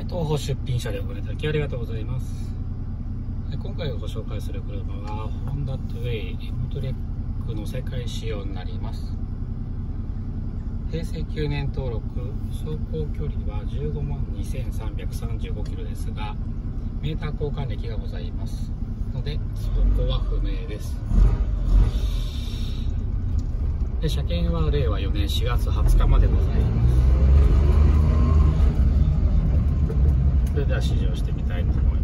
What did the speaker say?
東宝出品車でご覧いただきありがとうございます。今回ご紹介する車はホンダトゥエイ M トレックの世界仕様になります。平成9年登録、走行距離は15万2335キロですが、メーター交換歴がございますのでそこは不明です。で、車検は令和4年4月20日までございます。それでは試乗してみたいと思います。